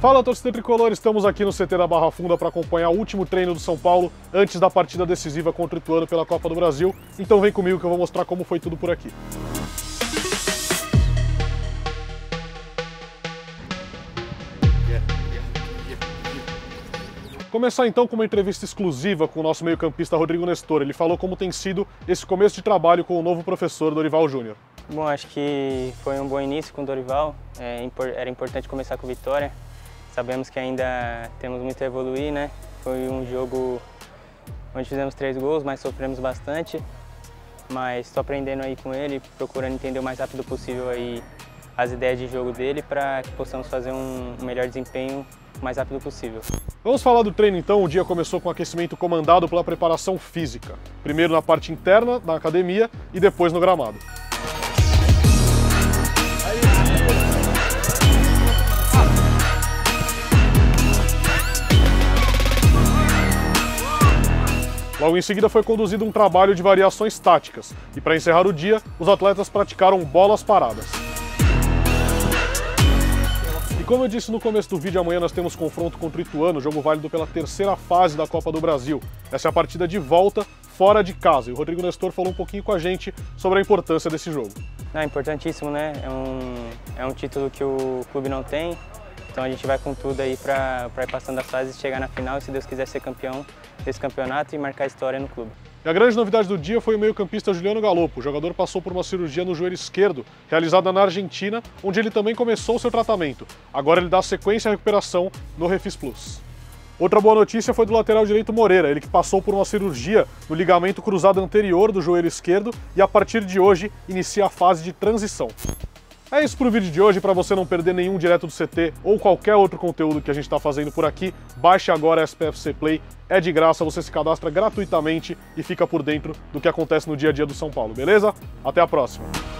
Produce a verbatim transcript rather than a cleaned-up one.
Fala, torcida tricolor, estamos aqui no C T da Barra Funda para acompanhar o último treino do São Paulo antes da partida decisiva contra o Ituano pela Copa do Brasil. Então vem comigo que eu vou mostrar como foi tudo por aqui. Começar então com uma entrevista exclusiva com o nosso meio-campista Rodrigo Nestor. Ele falou como tem sido esse começo de trabalho com o novo professor Dorival Júnior. Bom, acho que foi um bom início com o Dorival. É, era importante começar com vitória. Sabemos que ainda temos muito a evoluir, né? Foi um jogo onde fizemos três gols, mas sofremos bastante. Mas estou aprendendo aí com ele, procurando entender o mais rápido possível aí as ideias de jogo dele para que possamos fazer um melhor desempenho o mais rápido possível. Vamos falar do treino então. O dia começou com aquecimento comandado pela preparação física. Primeiro na parte interna, na academia, e depois no gramado. Logo em seguida foi conduzido um trabalho de variações táticas e para encerrar o dia, os atletas praticaram bolas paradas. E como eu disse no começo do vídeo, amanhã nós temos confronto contra o Ituano, jogo válido pela terceira fase da Copa do Brasil. Essa é a partida de volta fora de casa e o Rodrigo Nestor falou um pouquinho com a gente sobre a importância desse jogo. É importantíssimo, né? É um, é um título que o clube não tem, então a gente vai com tudo aí para ir passando as fases, chegar na final e, se Deus quiser, ser campeão desse campeonato e marcar história no clube. E a grande novidade do dia foi o meio-campista Juliano Galopo. O jogador passou por uma cirurgia no joelho esquerdo, realizada na Argentina, onde ele também começou seu tratamento. Agora ele dá sequência à recuperação no Refis Plus. Outra boa notícia foi do lateral direito Moreira, ele que passou por uma cirurgia no ligamento cruzado anterior do joelho esquerdo e a partir de hoje inicia a fase de transição. É isso pro vídeo de hoje. Para você não perder nenhum direto do C T ou qualquer outro conteúdo que a gente está fazendo por aqui, baixe agora a S P F C Play, é de graça, você se cadastra gratuitamente e fica por dentro do que acontece no dia a dia do São Paulo, beleza? Até a próxima!